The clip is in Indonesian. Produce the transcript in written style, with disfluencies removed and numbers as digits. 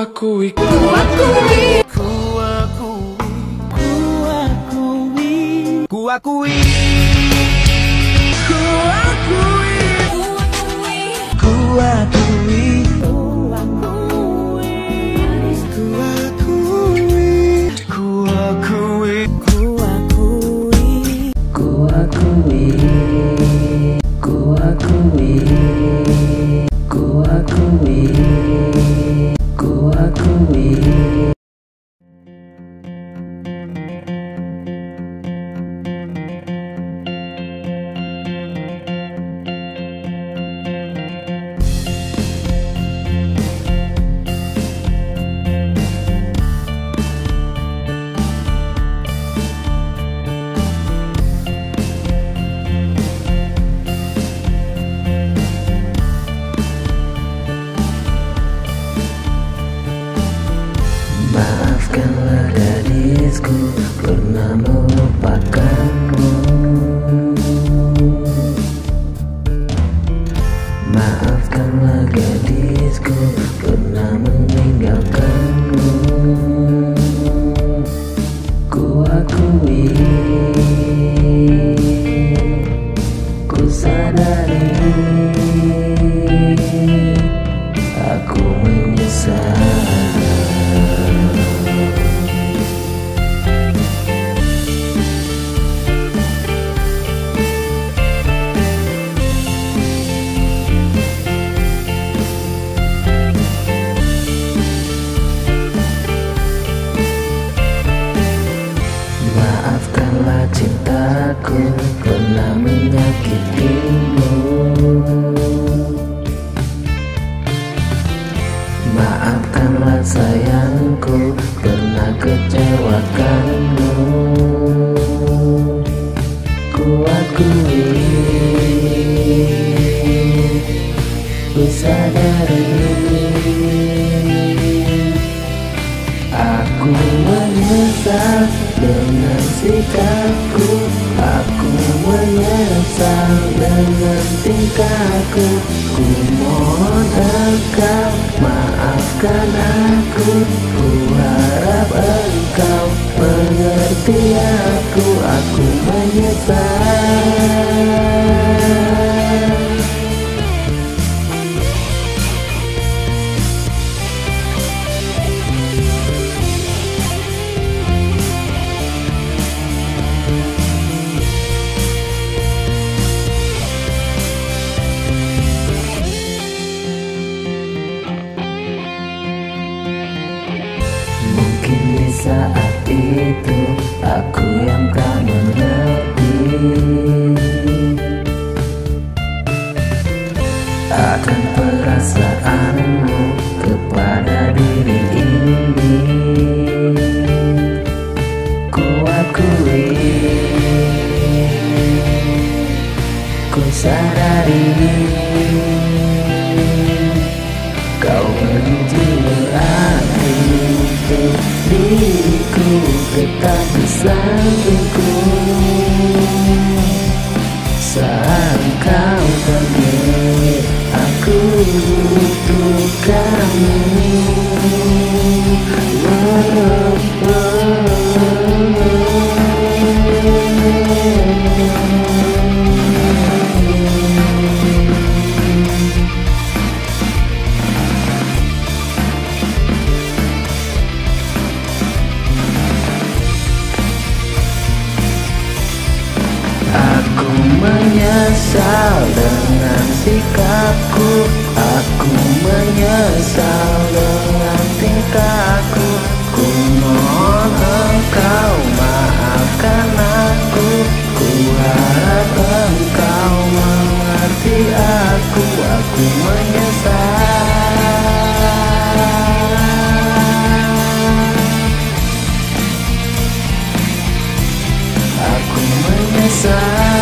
akui, maafkanlah gadisku pernah melupakanmu. Maafkanlah gadisku pernah meninggalkanmu. Ku akui, ku sadari, aku menyesal. Maafkanlah cintaku pernah menyakitimu. Maafkanlah sayangku pernah kecewakanmu. Ku akui, ku sadari, aku menyesal dengan sikapku. Aku menyesal dengan tingkahku. Ku mohon engkau maafkan aku. Ku harap engkau mengerti aku. Aku menyesal. Mungkin di saat itu aku yang tak mengerti akan perasaanmu kepada diri ini. Ku akui, ku sadari, kau benci berarti untuk diriku, tetap di sampingku. Saat kau pergi, aku butuh kamu. Aku menyesal dengan sikapku. Aku menyesal dengan tingkahku. Ku mohon engkau maafkan aku. Ku harap engkau mengerti aku. Aku menyesal. Aku menyesal.